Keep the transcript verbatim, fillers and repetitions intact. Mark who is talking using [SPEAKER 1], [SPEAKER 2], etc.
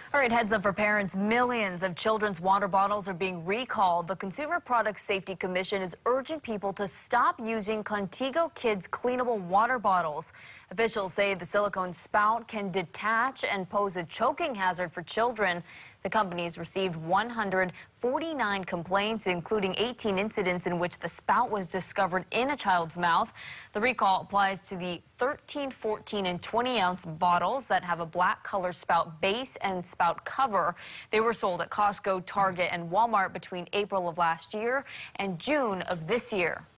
[SPEAKER 1] All right, heads up for parents. Millions of children's water bottles are being recalled. The Consumer Product Safety Commission is urging people to stop using Contigo Kids cleanable water bottles. Officials say the silicone spout can detach and pose a choking hazard for children. The company's received one hundred forty-nine complaints, including eighteen incidents in which the spout was discovered in a child's mouth. The recall applies to the thirteen, fourteen, and twenty ounce bottles that have a black color spout base and spout cover. They were sold at Costco, Target, and Walmart between April of last year and June of this year.